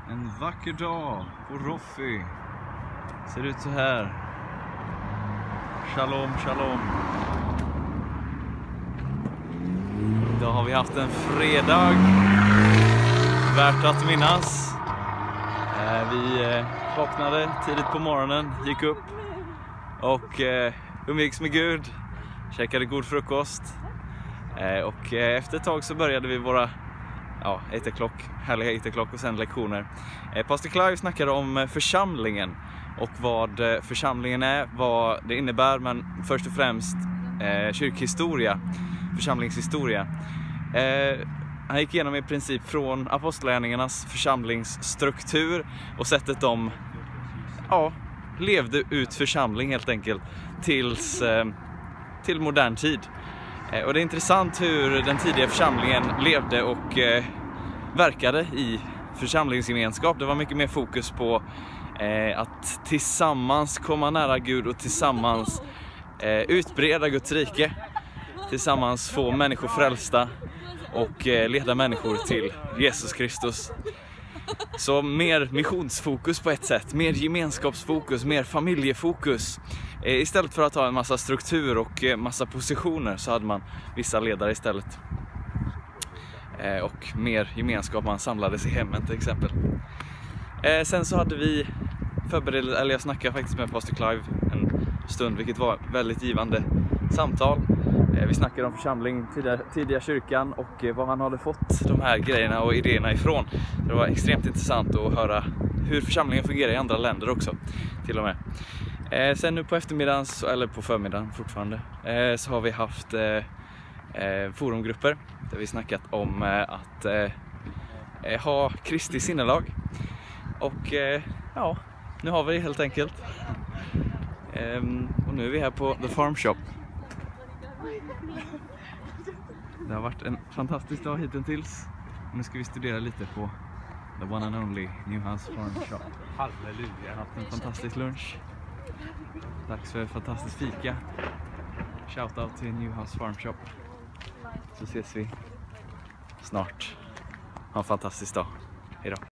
En vacker dag på Roffi. Ser ut så här. Shalom, shalom. Idag har vi haft en fredag. Värt att minnas. Vi vaknade tidigt på morgonen, gick upp och umgicks med Gud. Käkade god frukost. Och efter ett tag så började vi våra 8 o'clock, härliga 8 o'clock och sen lektioner. Pastor Clive snackade om församlingen och vad församlingen är, vad det innebär, men först och främst kyrkhistoria, församlingshistoria. Han gick igenom i princip från apostlagärningarnas församlingsstruktur och sättet de levde ut församling helt enkelt till modern tid. Och det är intressant hur den tidiga församlingen levde och verkade i församlingsgemenskap. Det var mycket mer fokus på att tillsammans komma nära Gud och tillsammans utbreda Guds rike. Tillsammans få människor frälsta och leda människor till Jesus Kristus. Så mer missionsfokus på ett sätt, mer gemenskapsfokus, mer familjefokus. Istället för att ha en massa struktur och massa positioner så hade man vissa ledare istället. Och mer gemenskap, man samlades i hemmen till exempel. Sen så hade vi jag snackade faktiskt med Pastor Clive en stund, vilket var väldigt givande samtal. Vi snackade om församling, tidiga kyrkan och var han hade fått de här grejerna och idéerna ifrån. Det var extremt intressant att höra hur församlingen fungerar i andra länder också, till och med. Sen nu på eftermiddagen, eller på förmiddagen fortfarande, så har vi haft forumgrupper där vi snackat om att ha Kristi sinnelag. Och nu har vi det helt enkelt. Och nu är vi här på The Farm Shop. Det har varit en fantastisk dag hittills. Nu ska vi studera lite på The One and Only Newhouse Farm Shop. Halleluja. Vi har haft en fantastisk lunch. Dags för ett fantastiskt fika. Shoutout till Newhouse Farm Shop. Så ses vi snart. Ha en fantastisk dag. Hejdå.